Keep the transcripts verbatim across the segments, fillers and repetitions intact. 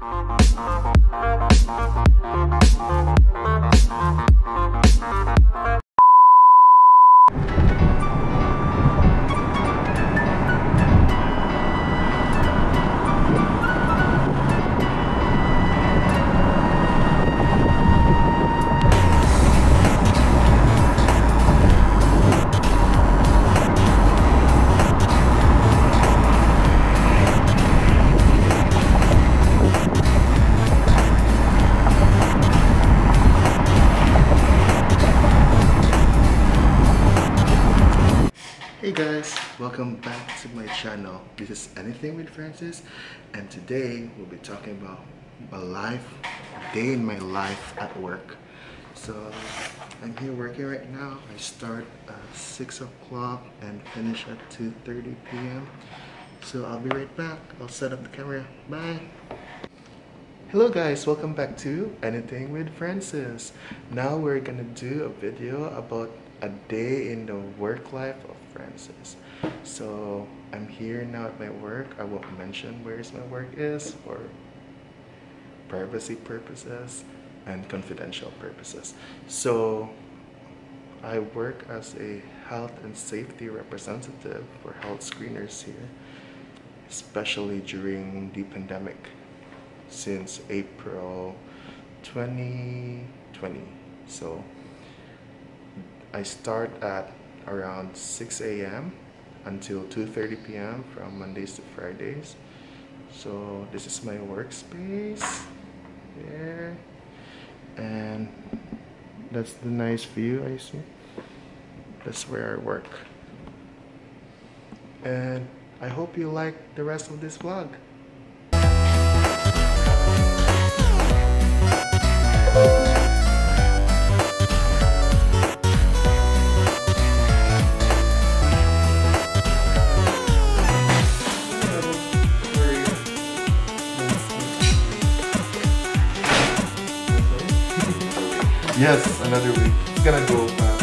Hey guys, welcome back to my channel. This is Anything with Francis, and today we'll be talking about my life, day in my life at work. So I'm here working right now. I start at six o'clock and finish at two thirty p m So I'll be right back. I'll set up the camera. Bye. Hello guys, welcome back to Anything with Francis. Now we're gonna do a video about a day in the work life of Francis. So I'm here now at my work. I won't mention where my work is for privacy purposes and confidential purposes. So I work as a health and safety representative for health screeners here, especially during the pandemic since April twenty twenty. So I start at around six A M until two thirty p m from Mondays to Fridays. So this is my workspace there, and that's the nice view I see. That's where I work, and I hope you like the rest of this vlog. Yes, another week. It's gonna go fast.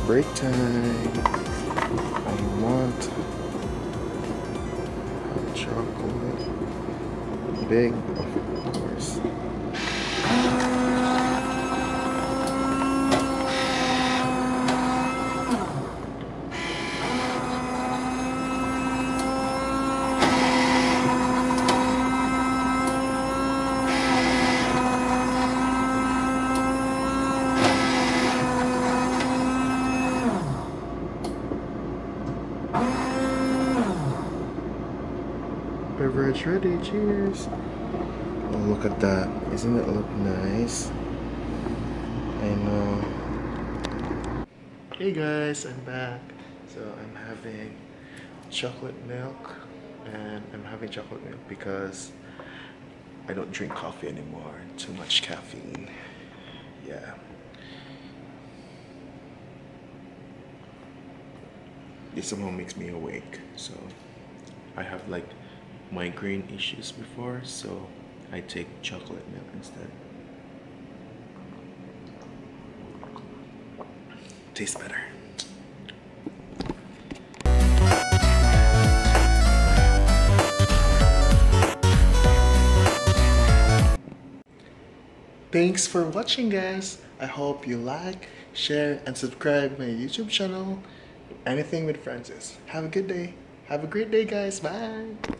break time. I want hot chocolate. Big, of course. Beverage ready, cheers. Oh, look at that. Isn't it look nice? I know. Hey guys, I'm back. So I'm having chocolate milk, and I'm having chocolate milk because I don't drink coffee anymore. Too much caffeine. Yeah. This somehow makes me awake. So I have like migraine issues before, so I take chocolate milk instead. Tastes better. Thanks for watching, guys. I hope you like, share, and subscribe my YouTube channel, Anything with Francis. Have a good day. Have a great day, guys. Bye.